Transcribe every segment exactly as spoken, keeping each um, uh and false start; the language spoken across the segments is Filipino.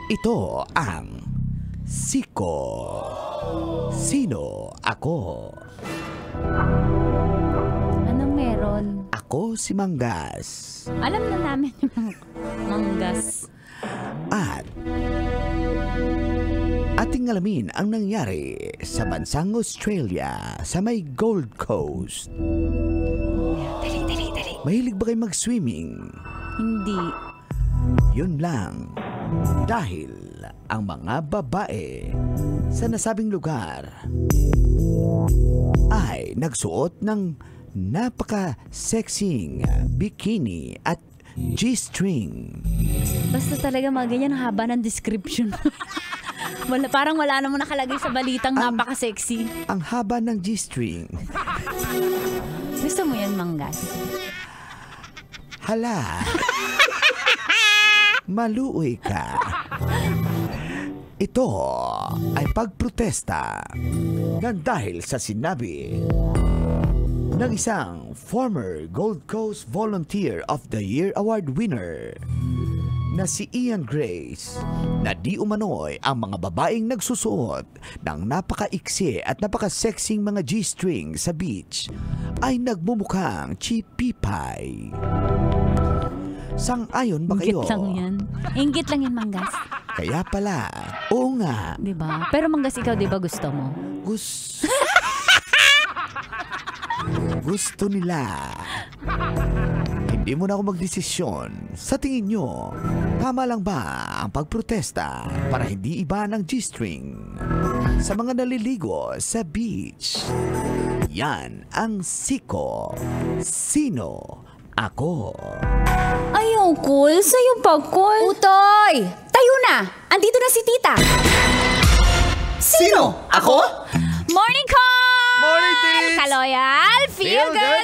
Ito ang Siko. Sino ako? Anong meron? Ako si Manggas. Alam na namin yung Manggas. At ating alamin ang nangyari sa bansang Australia sa may Gold Coast. Dali, dali, dali. Mahilig ba kayo mag-swimming? Hindi. Yun lang. Dahil ang mga babae sa nasabing lugar ay nagsuot ng napaka-sexing bikini at G-string. Basta talaga mga ganyan, haba ng description. Wala, parang wala namang nakalagay sa balitang Ang- napaka-sexy. Ang haba ng G-string. Gusto mo yan, Manggas? Hala. Maluoy ka. Ito ay pagprotesta ng dahil sa sinabi ng isang former Gold Coast Volunteer of the Year Award winner na si Ian Grace na di umano'y ang mga babaeng nagsusuot ng napaka-iksi at napaka-sexing mga G-string sa beach ay nagmumukhang chipipay. Sang-ayon ba kayo? Inggit lang yan. Inggit lang yan, Manggas. Kaya pala, oo nga. Diba? Pero Manggas, ikaw diba gusto mo? Gusto... Gusto nila. Hindi mo na ako magdesisyon. Sa tingin nyo, tama lang ba ang pagprotesta para hindi iba ng G-string sa mga naliligo sa beach? Yan ang Siko. Sino ako? Ayaw, cool. Sa'yo pa, cool. Utoy! Tayo na! Andito na si tita! Sino? Ako? Morning call! Morning, Tits! Kaloyal! Feel, good,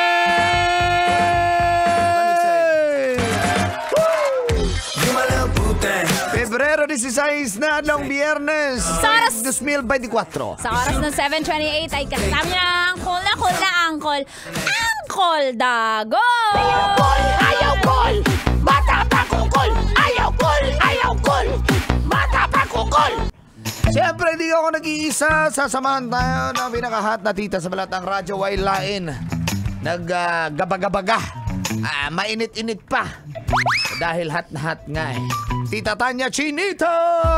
Pebrero dieciséis na adlong Biyernes. Sa oras- dos mil veinticuatro. Sa oras ng seven twenty-eight ay kasama niya ang cool na cool na angkol. Angkol Dago! Ayaw kol! Ayaw kol! Bata pa kukol! Ayaw kol! Ayaw kol! Bata pa kukol! Siyempre, di ako nag-iisa. Sasamahan tayo ng pinakahat na tita sa balatang radyo Wailain. Nag-gabaga-baga. Ah, mainit-init pa. Dahil hot na hot nga eh. Tita Tanya Chinita!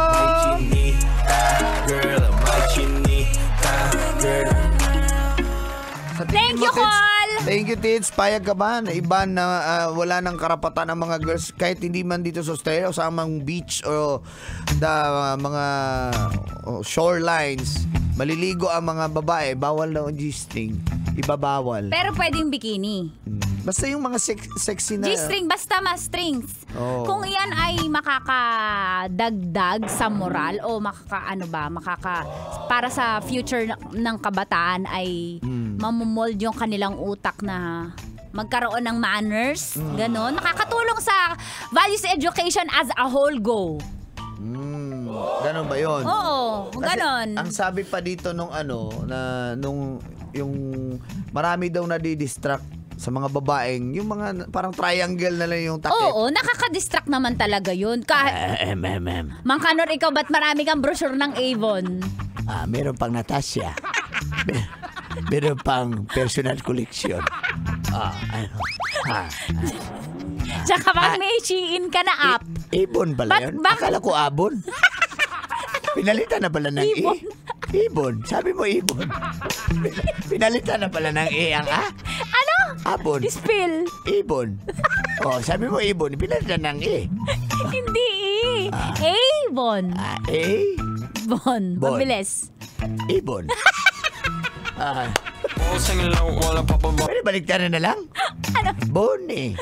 Girl, my chinita, girl. Sa tingin Thank mo, you, Tits? Col! Thank you, Tits. Payag ka ba na iba na ah, wala ng karapatan ng mga girls kahit hindi man dito sa Australia o sa amang beach o the ah, mga oh, shorelines, maliligo ang mga babae, bawal na ang G-string. Ibabawal. Pero pwedeng bikini. Hmm. Basta yung mga sex- sexy na... G-string, basta mas strings. Oh. Kung iyan ay makakadagdag sa moral o makakaano ba, makaka para sa future na- ng kabataan ay Mm. mamumold yung kanilang utak na magkaroon ng manners, Mm. ganon. Nakakatulong sa values education as a whole go. Hmm. Ganon ba yun? Oo, Kasi ganon. ang sabi pa dito nung ano, na nung yung marami daw nadi-distract sa mga babaeng, yung mga parang triangle na lang yung takip. Oo, nakaka-distract naman talaga yun. Kahit, Eh, em, em, em. Mang Kanor, ikaw ba't marami kang brochure ng Avon? Ah, meron pang Natasha. Mer- meron pang personal collection. Ah, ano. Ah, Tsaka pag may Shein ka na app. Ibon pala Ba't- yun? bakit- Akala ko abon. Pinalitan na pala ng Ibon. I. Ibon. Sabi mo ibon. Pinalitan na pala ng I ang A. Ano? Abon. Spill. Ibon. Oh, sabi mo ibon. Pinalitan ng I. Hindi eh. Avon. Ah, A. Bon. Bon. Mabilis. Ibon. Ah, All singing low while I pop a ball. pwede baliktaran na lang? Ano? Bon eh.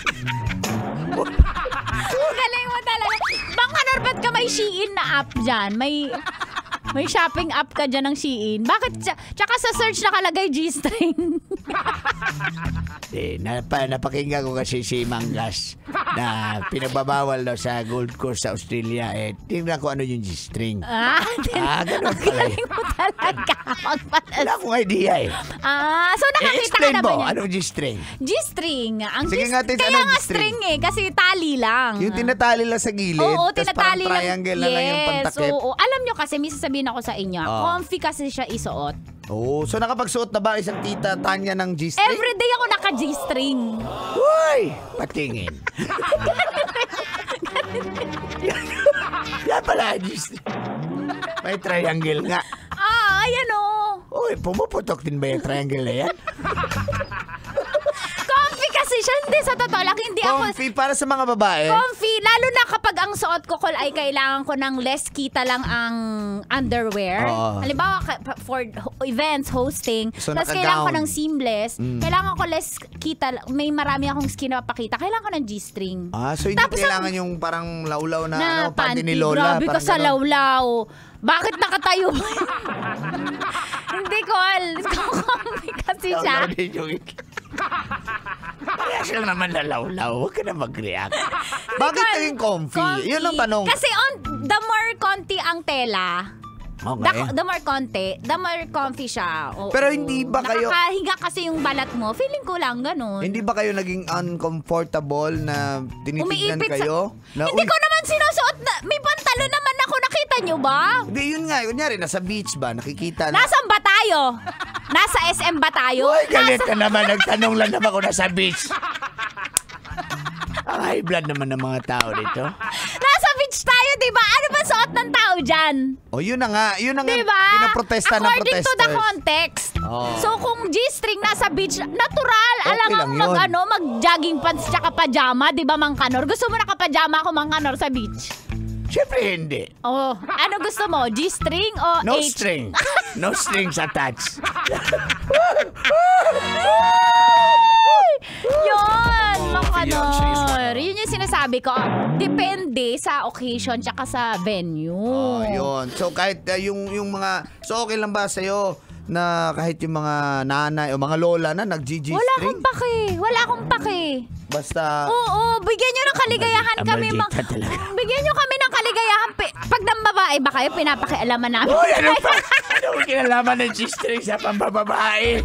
Galing mo talaga. Bang Kanor, ba't ka may Shein na app dyan? May... May shopping app ka dyan ng Shein. Bakit? Tsaka sa search nakalagay G-string. Eh, napa, napakinggan ko kasi si Mangas na pinagbabawal daw sa Gold Coast sa Australia. Eh, tingnan ko ano yung G-string. Ah, Ah, ganun pala. galing mo talaga. Magpalas. Wala akong idea eh. Ah, so Eh, nakakita ka explain na ba mo, niyan? anong G-string? G-string. Ang Sige G- nga, tis, kaya ano nga G-string? string eh, kasi tali lang. Yung tinatali lang sa gilid, Oo, tas tinatali parang triangle na lang yung Yes, pantakip. oo. Alam nyo kasi, may sasabihin ako sa inyo, Ah. comfy kasi siya isuot. Oo, so nakapagsuot na ba isang tita Tanya ng G-string? Everyday ako naka-G-string. Uy! Patingin. Yan pala, G-string. May triangle nga. Ah, ayan o. Uy, pumuputok din ba yung triangle na yan? Comfy kasi siya. Hindi, sa totoo lang, hindi ako... Comfy para sa mga babae. Comfy, lalo na kapag ang suot ko kol ay kailangan ko ng less kita lang ang underwear. Oo. Halimbawa, ka- for ho- events, hosting, So, tapos naka-gown. kailangan ko ng seamless, kailangan ko less kita, may marami akong skin na papakita, kailangan ko ng G-string. Ah, so hindi Tapos ang- kailangan yung parang laulaw na, na ano, panty panty, ni Lola. grabe ka parang sa ganun. lawlaw. Bakit nakatayo ba? Hindi ko alam. Comfy kasi siya. Laulaw din yung Parehas lang naman na laulaw. Huwag ka na mag-react. Bakit naging comfy? Comfy. Yun ang tanong. Kasi on, the more konti ang tela, Okay. the, the more konti, the more comfy siya. Oo. Pero hindi ba kayo- Nakakahiga kasi yung balat mo. Feeling ko lang ganun. Hindi ba kayo naging uncomfortable na tinitignan Umiipit sa- kayo? Na, Hindi "Uy, ko naman sinusuot na, may pantalo naman ako, nakita nyo ba? Hindi, yun nga. Kunyari, nasa beach ba? Nakikita na. Nasaan ba tayo? Nasa S M ba tayo? Uy, galit Nasa- ka naman. Nagtanong lang naman kung nasa beach. Ang high blood naman ng mga tao dito. Nasa beach tayo, di ba? Ano ba suot ng tao dyan? O, yun na nga. Yun na nga. Di ba? Pinaprotesta ng According to the protesters. context. Oh. So kung G-string nasa beach, natural. Okay Alam lang mo mag, yun. ano, mag-jogging pants tsaka pajama, di ba, Mang Kanor? Gusto mo naka-pajama ako, Mang Kanor, sa beach? Siyempre hindi. Oh, ano gusto mo? G-string o No H? string. No strings attached. Yun, Mang Oh, Kanor. Yun yung sinasabi ko. Depende sa occasion tsaka sa venue. Oh, yun. So kahit uh, yung yung mga so okay lang ba sa na kahit yung mga nanay o mga lola na nag-G G Wala string? akong pake. Wala akong pake. Basta Oo, bigyan nyo ng kaligayahan Ang kami. maldita Mang, talaga. bigyan nyo kami ng kaligayahan. Pi- Pag ng babae ba kayo, pinapakialaman namin. Uy, ano pa? Ano ang kinalaman ng G-string sa pambababae?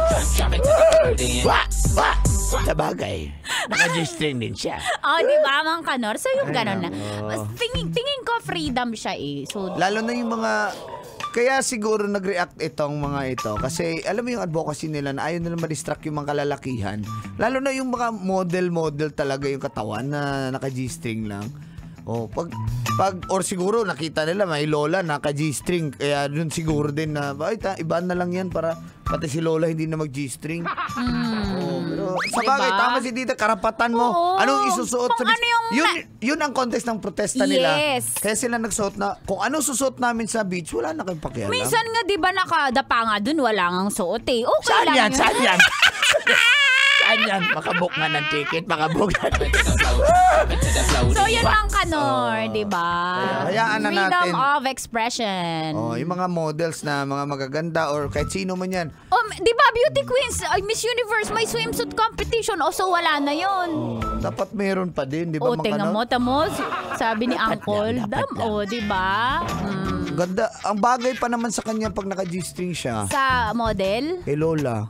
Wa! Wa! Sa bagay. Naka-G-string din siya. Oh, di ba, Mang Kanor? So, yung Ay, gano'n na. nako. Tingin, tingin ko freedom siya eh. So, Lalo na yung mga kaya siguro nag-react itong mga ito kasi alam mo yung advocacy nila na ayaw nila ma-distract yung mga kalalakihan. Lalo na yung mga model-model talaga yung katawan na naka-G-string lang. Oh, pag pag or siguro nakita nila may lola naka-G-string kaya dun siguro din na ay ta, iba na lang yan para pati si lola hindi na mag-G-string. Oh, pero sa Diba? bagay tama si Tita karapatan mo. Oo. Anong isusuot Kung sa ano yung yun na- yun ang contest ng protesta nila. Yes. Kaya sila nagsuot na kung ano susuot namin sa beach wala na kayong pakialam. minsan nga, di ba, nakadapa nga dun, wala ngang suot eh. Okay Saan lang yan? yun. Saan yan? Saan yan? Makabook nga ng ticket, makabook na. So, yun Mang Kanor, di ba? Hayaan na Freedom natin. of expression. Oh, yung mga models na mga magaganda or kahit sino man yan. Oh, di ba, beauty queens, ay, Miss Universe, may swimsuit competition. O, so wala na yun. Dapat meron pa din, di ba? O, mga tingnan ano? mo, tamo, sabi ni Dapat Uncle. lang, dapat Dam, lang. o, di ba? Mm. Ganda. Ang bagay pa naman sa kanya pag naka-G-string siya. Sa model? Eh, Lola.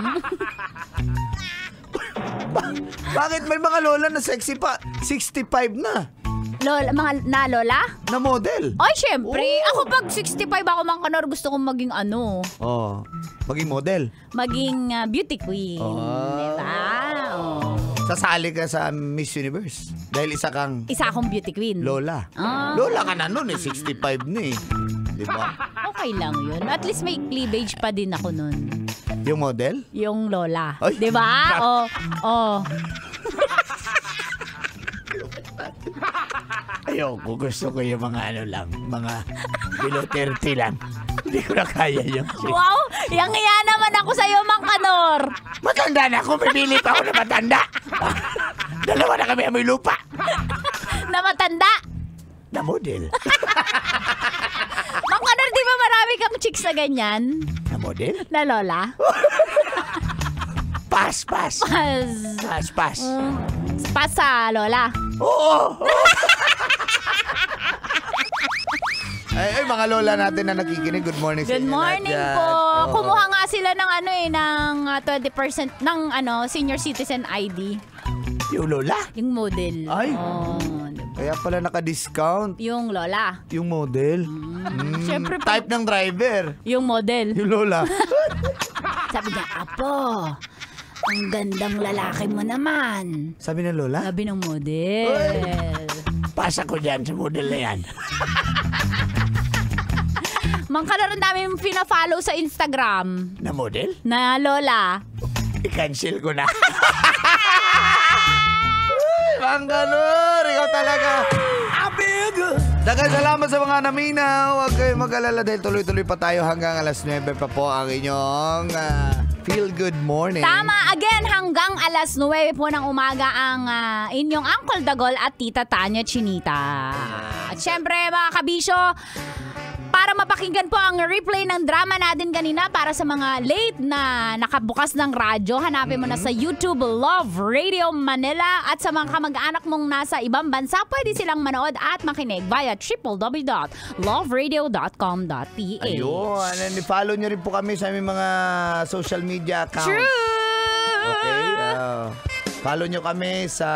Ba- bakit may mga lola na sexy pa? sixty-five na. Lola, mga na lola? Na model. Ay, syempre. Oo. Ako pag sixty-five ako, Mang Kanor, gusto kong maging ano, Oh, maging model. maging ah, beauty queen. Oh. Diba? Oh. Sasali ka sa Miss Universe. Dahil isa kang Isa akong beauty queen. Lola. Ah. Lola ka na nun eh, sixty-five na eh. Di ba? Okay lang yun. At least may cleavage pa din ako nun. Yung model? Yung lola. Ay. Di ba? Oh, oh. Ayoko, gusto ko yung mga ano lang, mga below thirty lang. Hindi ko na kaya yung Wow! Yang iya naman ako sa'yo, Mang Kanor. matanda na ako, pipili pa ako na matanda. Dalawa na kami amoy lupa. Na matanda. Na model. Mang Kanor, di ba marami kang chicks na ganyan? Na model? Na lola? Pass, pass. Pas. Pass, pass. Mm, pas sa lola. Oo. Ay, ay, mga lola natin na nakikinig, good morning sa Good inyo morning lahat po. yan. Oo. Kumuha nga sila ng ano eh, ng uh, twenty percent ng ano, senior citizen I D. Yung lola? Yung model. Ay. Oh, Kaya pala naka-discount. yung lola. Yung model. Mm. Siyempre po. Type ng driver. Yung model. Yung lola. Sabi niya, Apo, ang gandang lalaki mo naman. Sabi ng lola? Sabi ng model. Pasa ko dyan sa model na yan. Mangka na rin namin pina-follow sa Instagram Na model? na lola. I-cancel ko na. Mangalor, ikaw talaga. Abig! Daghang salamat sa mga naminaw. Huwag kayong mag-alala dahil tuloy-tuloy pa tayo hanggang alas nuwebe pa po ang inyong uh, Feel Good Morning. Tama, again, hanggang alas nuwebe po ng umaga ang ah, inyong Uncle Dagol at Tita Tanya Chinita. At syempre, mga kabisyo, para mapakinggan po ang replay ng drama natin kanina para sa mga late na nakabukas ng radyo, hanapin mo na sa YouTube Love Radio Manila, at sa mga kamag-anak mong nasa ibang bansa, pwede silang manood at makinig via w w w dot love radio dot com dot p h. Ayun, and follow nyo rin po kami sa aming mga social media accounts. True! Okay, uh, follow nyo kami sa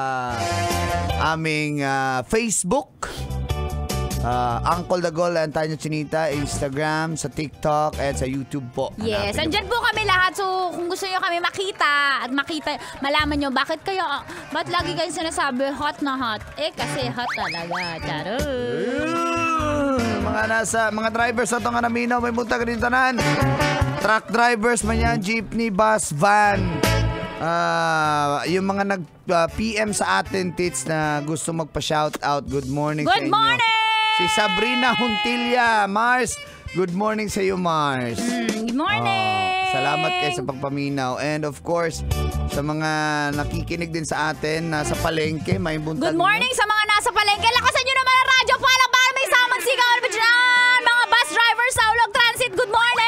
aming uh, Facebook, uh, Uncle Dagol and Tanya Chinita, Instagram, sa TikTok, at sa YouTube po. Yes, Hanapin andyan po kami lahat. So, kung gusto nyo kami makita at makita, malaman nyo bakit kayo, ba't lagi kayo sinasabi hot na hot? Eh, kasi hot talaga. Charot. Uh, mga nasa, mga drivers na ito nga naminaw, may munta ka din tanan. Truck drivers man yan, jeepney, bus, van. Uh, yung mga nag-P M uh, sa atin, tits, na gusto magpa-shoutout, good morning Good sa inyo. morning! Si Sabrina Huntilla, Mars, good morning sa iyo, Mars. Mm, good morning! Oh, salamat kayo sa pagpaminaw. And of course, sa mga nakikinig din sa atin, nasa palengke, may buntag. Good morning sa mga nasa palengke. Lakasan nyo naman ang radyo. Palang para may samang sigaw. Ano ba dyan? Mga bus drivers sa Ulog Transit, good morning!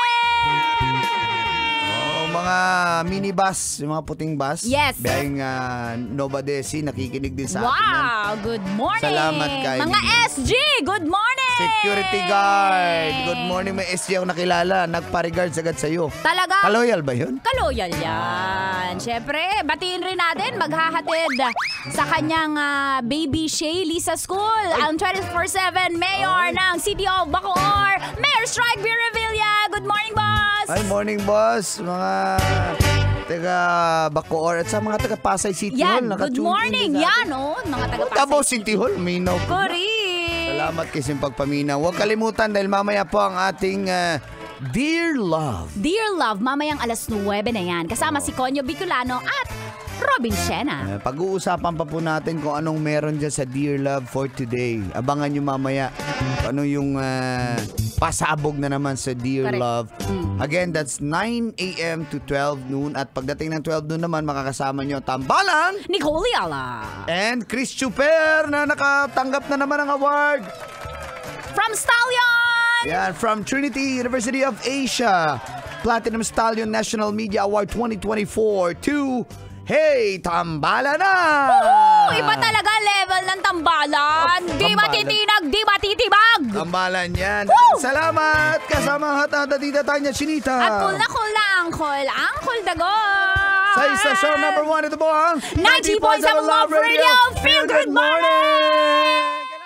Oh, mga minibus, yung mga puting bus. Yes. Biyahing uh, Nova Desi, nakikinig din sa atin. yan. Wow, good morning! Salamat kayo. Mga S G, good morning! Security guard. Good morning, may S G ako nakilala. Nagpa-regards agad sa'yo. Talaga? Kaloyal ba yun? Kaloyal yan. Siyempre, batiin rin natin, maghahatid sa kanyang ah, baby Shay Lisa School. Ang twenty-four seven mayor ng City of Bacoor, Mayor Strike B. Revilla. Good morning, boss! Ay, morning boss. Mga taga Bacoor at sa mga taga Pasay City Yan, Hall. good Nakatune in morning. din sa atin. Yan, oh, mga taga Davao Pasay. City Hall, minaw po. Correct. Salamat kasi yung pagpaminaw. Huwag kalimutan dahil mamaya po ang ating uh, Dear Love. Dear Love, mamayang alas nuwebe na yan. Kasama si Conyo Bicolano at Robin Shena. Uh, pag-uusapan pa po natin kung anong meron dyan sa Dear Love for today. Abangan nyo mamaya kung ano yung uh, pasabog na naman sa Dear Correct. Love. Mm. Again, that's nine a m to twelve noon. At pagdating ng twelve noon naman, makakasama nyo Tambalang Nicole Yala. and Chris Chuper na nakatanggap na naman ng award. From Stallion! Yan, from Trinity University of Asia, Platinum Stallion National Media Award twenty twenty-four to Hey, Tambala na! Oh, iba talaga level ng tambalan. Oh, Di tambalan. matitinag, di matitibag. Tambalan yan. Woo! Salamat! Kasama hata Tita Tanya Chinita. At cool na cool na Uncle, Uncle Dagol. Sa istasyon number one, ito po ang ninety point seven Love Radio. Feel good morning!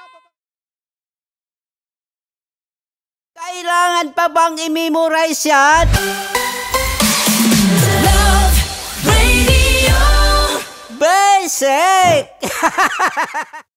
Kailangan pa bang i-memorize yan? Love Radio. Basic!